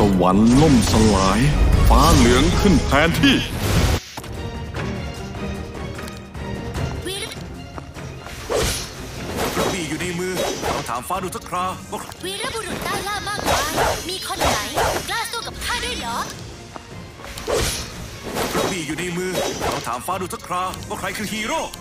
วรรค์ล่มสลายฟ้าเหลืองขึ้นแทนที่กระบี่อยู่ในมือเราถามฟ้าดูสักคราว่าวีรบุรุษต้านล่ามากมายมีคนไหนกล้าสู้กับข้าได้เหรอกระบี่อยู่ในมือเราถามฟ้าดูสักคราว่าใครคือฮีโร่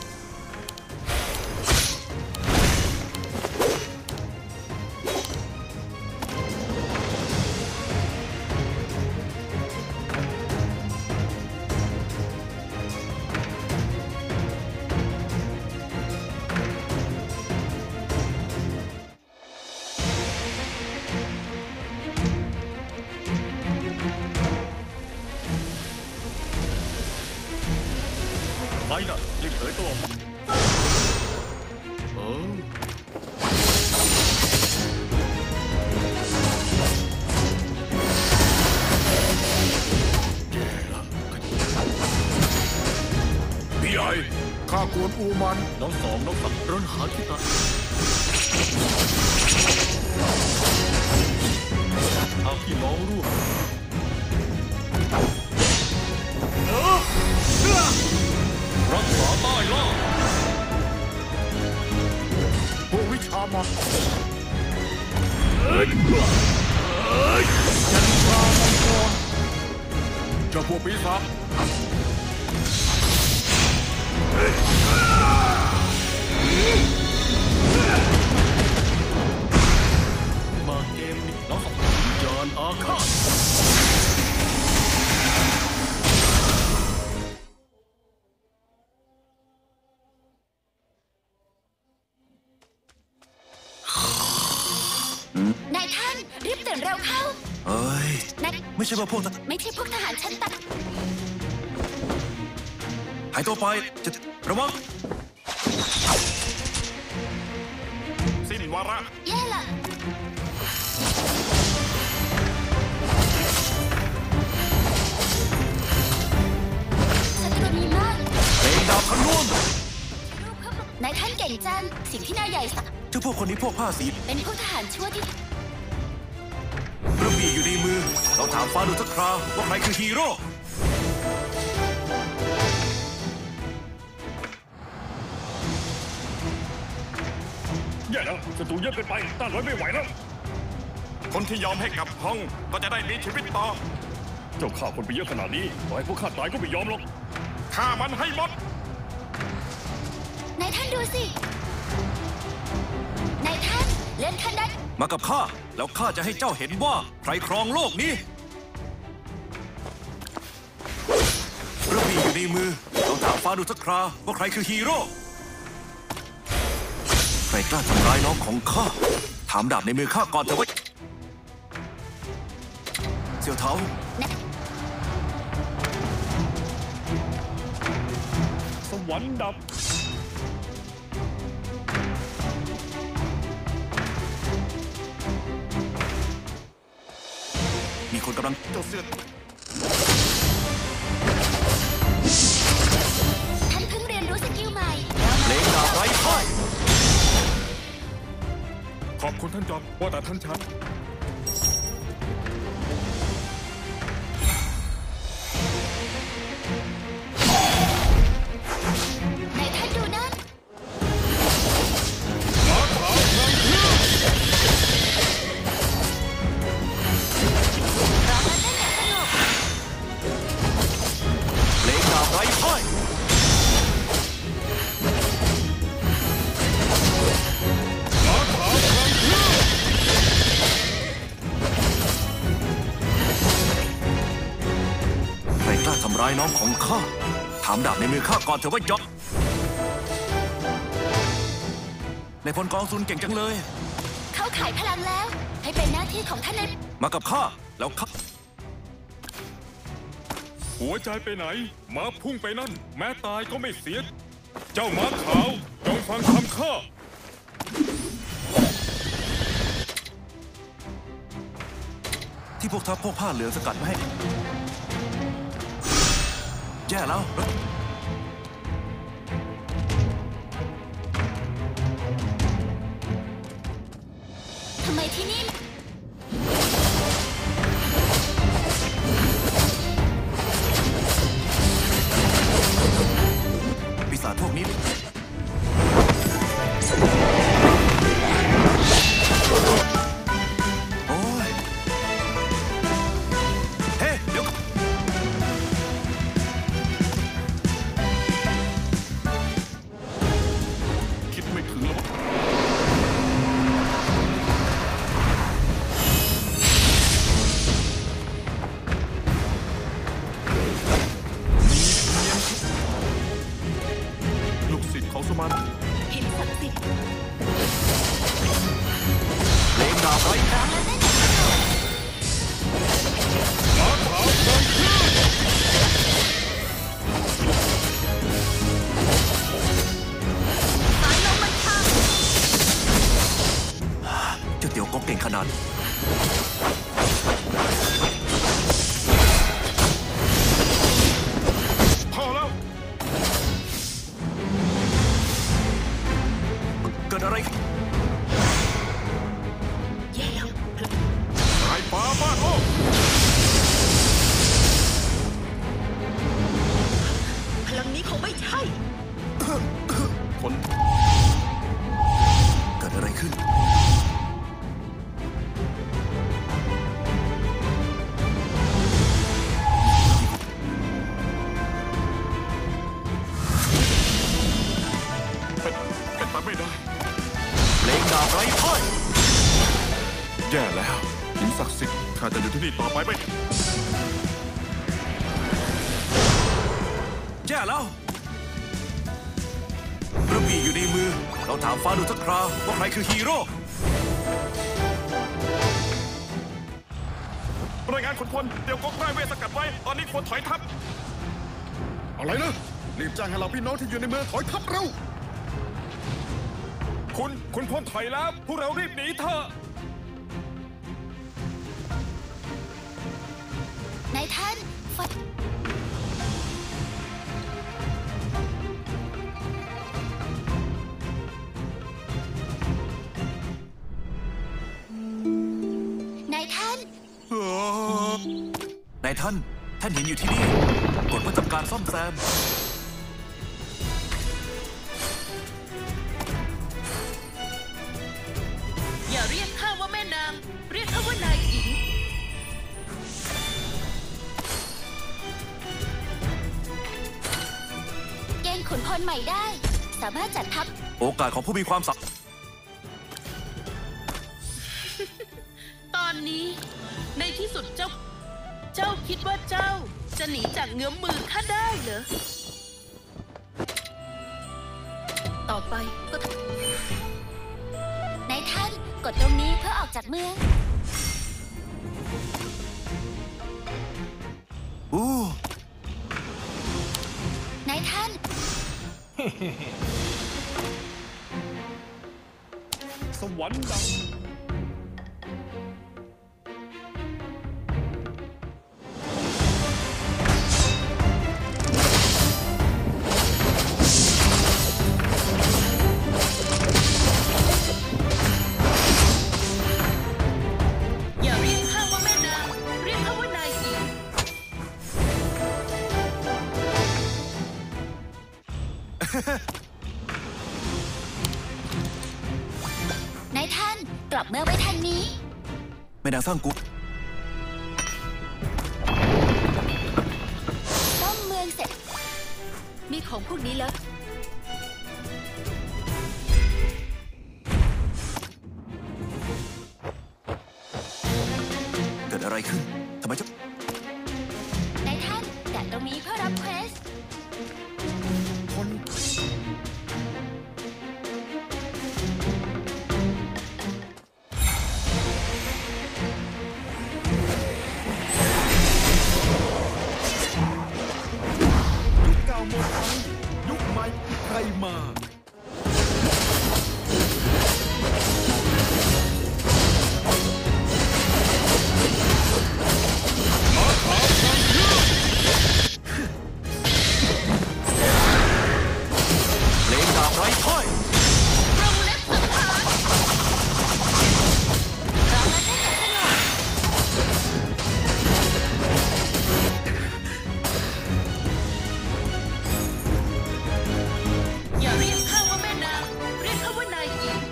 ใครน่ะรีบเผยตัวออกมาพี่ใหญ่ข้ากวนอูมันน้องสองน้องสามร้นหาที่ตาเอาพี่น้องร่วมรักษาใต้ล่าพวกวิชามาจันทรามังกรเจ้าพวกปีศาจมาเกมนี้น้องสองยานอาฆาตนายท่านรีบตื่นเร็วเข้าเอ้ยไม่ใช่ว่าพวกไม่ใช่พวกทหารชั้นต่หายตัวไปจะระวังสิ้นวาระำแย่ละศัตรูมีมากเพลงดาวพนุ่มนายท่านเก่งจังสิ่งที่นายใหญ่สักเจ้าพวกคนนี้พวกผ้าสีเป็นพวกทหารชั่วที่กระบี่อยู่ในมือเราถามฟ้าดูสักคราว่าใครคือฮีโร่แย่แล้วศัตรูเยอะเกินไปต้านไว้ไม่ไหวแล้วคนที่ยอมให้กลับห้องก็จะได้มีชีวิตต่อเจ้าฆ่าคนไปเยอะขนาดนี้ต่อให้พวกข้าตายก็ไม่ยอมหรอกฆ่ามันให้หมดนายท่านดูสินายท่านเล่นคันดันมากับข้าแล้วข้าจะให้เจ้าเห็นว่าใครครองโลกนี้กระบี่อยู่ในมือเราถามฟ้าดูสักคราว่าใครคือฮีโร่ใครกล้าทำร้ายน้องของข้าถามดาบในมือข้าก่อนเถอะว่าเสี่ยวเทาสวรรค์ดับมีคนกำลังเจ้าเสือท่านเพิ่งเรียนรู้สกิลใหม่เลงดาบไร้พ่ายขอบคุณท่านจอมว่าแต่ท่านชัดนายท่านดูนั่นเลงดาบไร้พ่ายทำร้ายน้องของข้าถามดาบในมือข้าก่อนเถอะว่าจ๊อกในพลกองซุนเก่งจังเลยเขาขายพลังแล้วให้เป็นหน้าที่ของท่านเลยมากับข้าแล้วข้าหัวใจไปไหนม้าพุ่งไปนั่นแม้ตายก็ไม่เสียเจ้าม้าขาวจงฟังคำข้าที่พวกทัพพวกผ้าเหลืองสกัดไม่ให้แย่แล้วทำไมที่นี่บไร้ร้องและเต้นกันสายลมมันพังเจ้าเตี๋ยวก็เก่งขนาดพอแล้วเกิดอะไรแย่แล้วสายฟ้าบ้านโลกพลังนี้คงไม่ใช่คน เกิดอะไรขึ้นเป็นไปไม่ได้เพลงดาบไร้พ่ายแย่แล้วหินศักดิ์สิทธิ์ข้าจะอยู่ที่นี่ต่อไปไม่แย่แล้วกระบี่อยู่ในมือ เราถามฟ้าดูสักคราว่าใครคือฮีโร่รายงานขุนพลเดี๋ยวก๊กไร้เวทสกัดไว้ ตอนนี้ควรถอยทัพอะไรนะรีบแจ้งให้เราพี่น้องที่อยู่ในเมืองถอยทัพเร็วคุณพลถอยแล้ว พวกเรารีบหนีเถอะนายท่านฟัดนายท่านนายท่านเห็นอยู่ที่นี่กดเพื่อทำการซ่อมแซมอย่าเรียกข้าว่าแม่นาง เรียกข้าว่านายหญิงเกณฑ์ขุนพลใหม่ได้ สามารถจัดทัพโอกาสของผู้มีความสามารถตอนนี้ในที่สุดเจ้าคิดว่าเจ้าจะหนีจากเงื้อมมือข้าได้เหรอ ต่อไปก็นายท่านกดตรงนี้เพื่อออกจากเมืองอู้นายท่านสวรรค์ดังอย่าเรียกข้าว่าแม่นาง เรียกข้าว่านายหญิงนายท่านกลับเมืองไปทางนี้แม่นางสร้างกุ๊กซ่อมเมืองเสร็จ มีของพวกนี้แล้วเกิดอะไรขึ้นทำไมเจ้านายท่านแตะตรงนี้เพื่อรับเควสยุคเก่าหมดไปยุคใหม่ใครมาเพลงดาบไร้พ่ายโรงเล็บสังหารร้องและเต้นกันสนุกอย่าเรียกข้าว่าแม่นาง เรียกข้าว่านายหญิง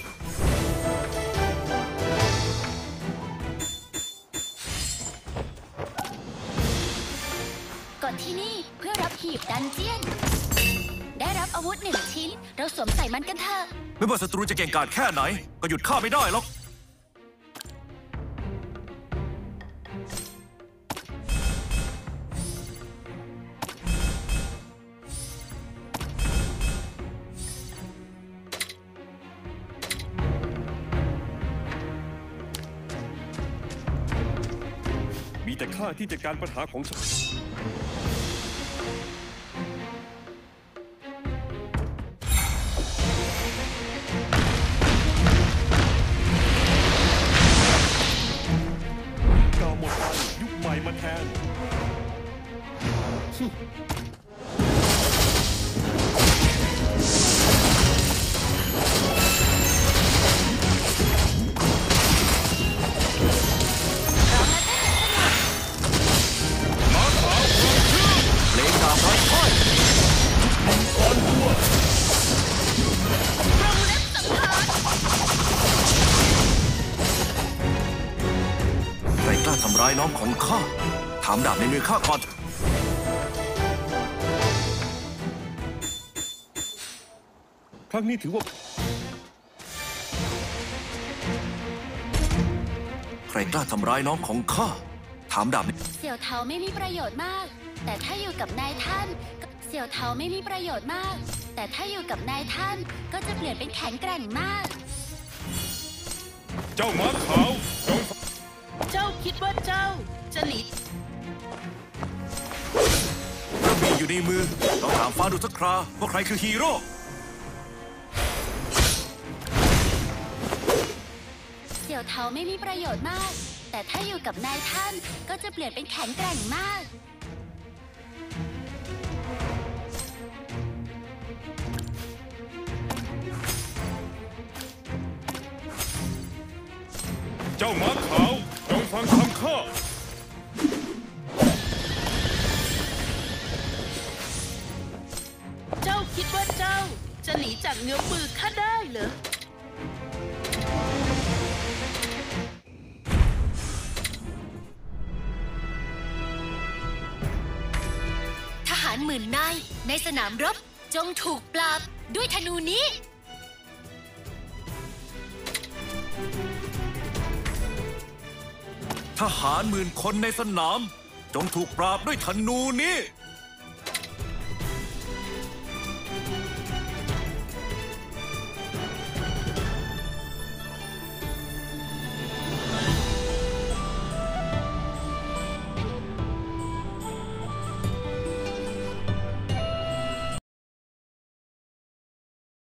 ก่อนที่นี่เพื่อรับหีบดันเจียน ได้รับอาวุธ1 ชิ้น เราสวมใส่มันกันเถอะไม่ว่าศัตรูจะเก่งกาจแค่ไหน ก็หยุดข้าไม่ได้หรอกแต่ข้าที่จัดการปัญหาของฉันกาหมดไปยุคใหม่มาแทนเลนดาบไร้ค่อย ใครกล้าทำร้ายน้องของข้า ถามดาบในมือข้าก่อนครั้งนี้ถือว่าใครกล้าทำร้ายน้องของข้า ถามดาบในเสี่ยวเทาไม่มีประโยชน์มาก แต่ถ้าอยู่กับนายท่านเสี่ยวเทาไม่มีประโยชน์มาก แต่ถ้าอยู่กับนายท่านก็จะเปลี่ยนเป็นแข็งแกร่งมากเจ้าม้าขาวจงเจ้าคิดว่าเจ้าจะหนีกระบี่อยู่ในมือ เราถามฟ้าดูสักคราว่าใครคือฮีโร่เสี่ยวเทาไม่มีประโยชน์มาก แต่ถ้าอยู่กับนายท่านก็จะเปลี่ยนเป็นแข็งแกร่งมากเจ้าม้าขาวจงฟังคำข้าเจ้าคิดว่าเจ้าจะหนีจากเงื้อมมือข้าได้เหรอทหารหมื่นนายในสนามรบจงถูกปราบด้วยธนูนี้ทหาร10,000 คนในสนาม จงถูกปราบด้วยธนูนี้